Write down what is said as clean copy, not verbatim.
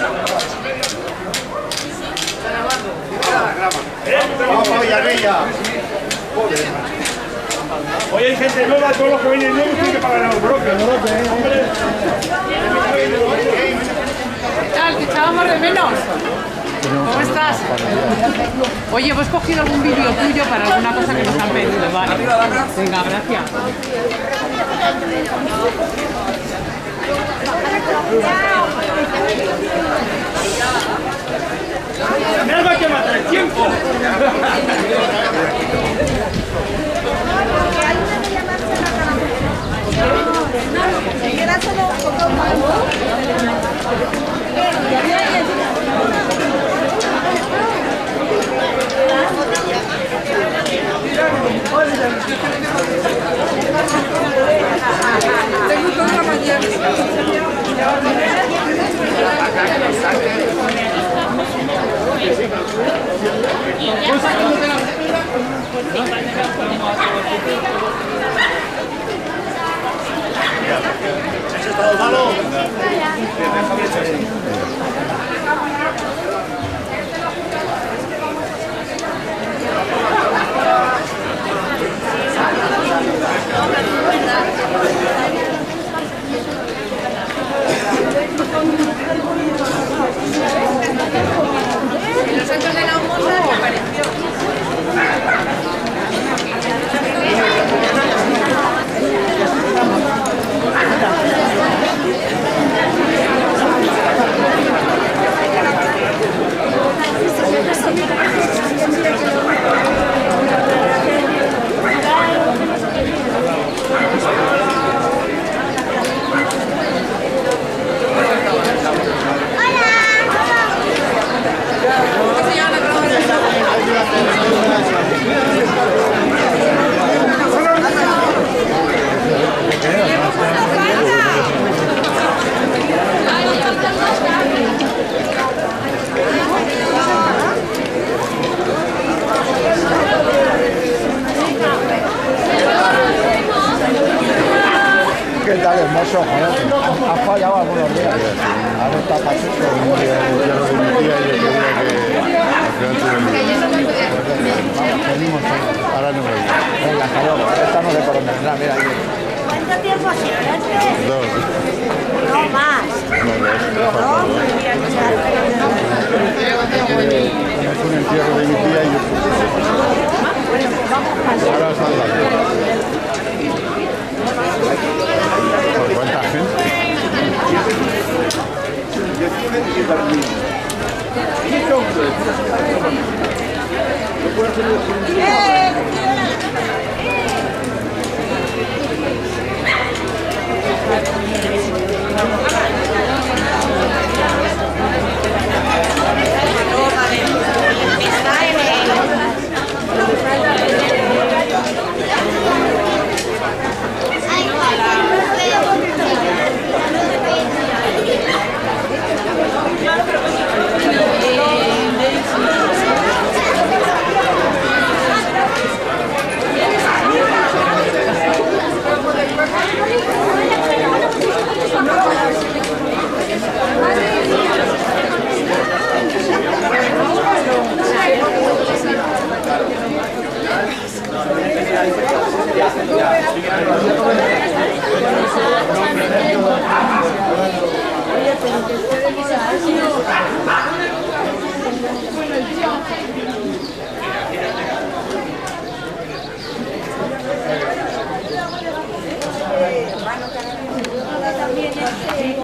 Vamos, Villarreal. Hoy hay gente nueva, todos los que vienen nuevos tienen que pagar el broque. ¿Qué tal? ¿Te echábamos de menos? ¿Cómo estás? Oye, ¿hemos cogido algún vídeo tuyo para alguna cosa que nos han pedido? Vale. Venga, gracias. ¡Me algo hay que matar el tiempo! ¿Has estado malo? En los actos de la humosa desapareció. ¿Qué tal, hermoso? Has fallado algunos días. Ahora está pasito. Un día el entierro de mi tía y yo quería que al final tuve mi... Vamos, venimos. Ahora no me voy. Venga, hasta luego. Estamos de coronel. Mira, ahí. ¿Cuánto tiempo siempre? Dos. No más. No, dos. Es un entierro de mi tía y yo... Ahora salgo. ¿Cuánta gente?